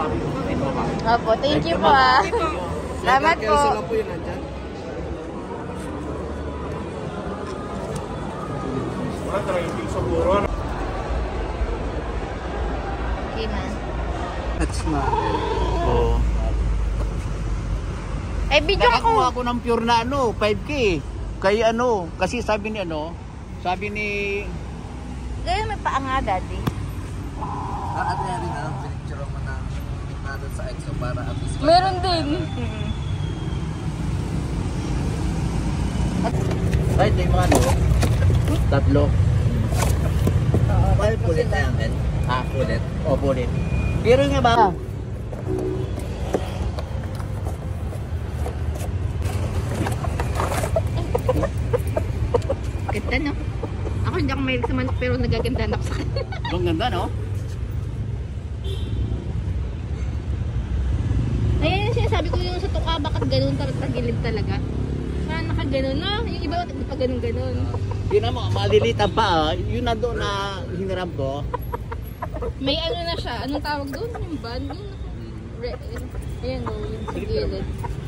Opo, thank you po ah. Salamat po. Okay man. That's man. Oo. Eh, video ko. Nakakuha ako ng pure na 5K. Kaya kasi sabi ni sabi ni... Gaya may paa nga, daddy. At yan rin pinicture mo na natin sa EXO para at least... Meron din. Right, yung mga tatlo. Well, pulit na yan, pulit. O, pulit. Pero nga ba? Ganda, no? Ako hindi ako mahilig sa manok pero nagaganda ako sa kanya. Ang ganda, no? Ayan yung sinasabi ko yung sa tuka, bakit ganun tagilid talaga? Saan nakaganon, no? Yung iba, hindi pa ganun-ganon. Yun naman, malilitan pa. Yun na doon na hiniram ko. May ano na siya, anong tawag doon? Yung band? Ayan, no, yung sa gilid.